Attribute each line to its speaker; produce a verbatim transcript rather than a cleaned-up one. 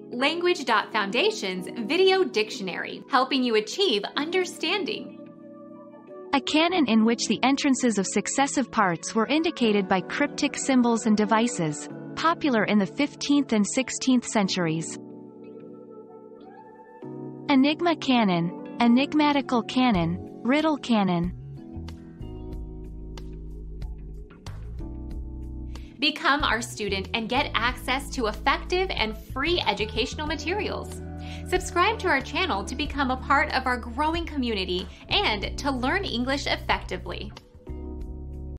Speaker 1: Language.Foundation's Video Dictionary, helping you achieve understanding.
Speaker 2: A canon in which the entrances of successive parts were indicated by cryptic symbols and devices, popular in the fifteenth and sixteenth centuries. Enigma canon, enigmatical canon, riddle canon.
Speaker 1: Become our student and get access to effective and free educational materials. Subscribe to our channel to become a part of our growing community and to learn English effectively.